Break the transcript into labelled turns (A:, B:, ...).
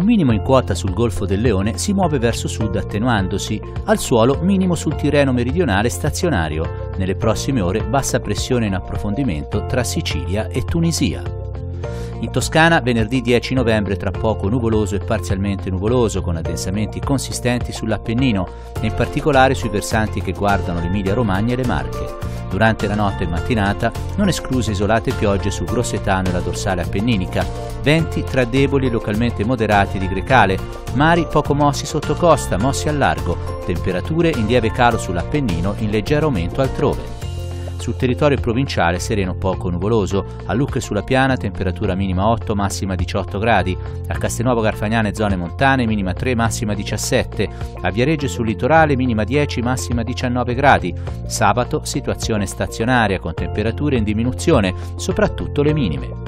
A: minimo in quota sul Golfo del Leone si muove verso sud attenuandosi, al suolo minimo sul Tirreno meridionale stazionario, nelle prossime ore bassa pressione in approfondimento tra Sicilia e Tunisia. In Toscana venerdì 10 novembre tra poco nuvoloso e parzialmente nuvoloso con addensamenti consistenti sull'Appennino e in particolare sui versanti che guardano l'Emilia-Romagna e le Marche. Durante la notte e mattinata non escluse isolate piogge sul Grossetano e la dorsale appenninica, venti tra deboli e localmente moderati di grecale, mari poco mossi sotto costa, mossi al largo, temperature in lieve calo sull'Appennino, in leggero aumento altrove. Sul territorio provinciale sereno poco nuvoloso, a Lucca e sulla Piana temperatura minima 8, massima 18 gradi, a Castelnuovo Garfagnana e zone montane minima 3, massima 17, a Viareggio e sul litorale minima 10, massima 19 gradi. Sabato situazione stazionaria con temperature in diminuzione, soprattutto le minime.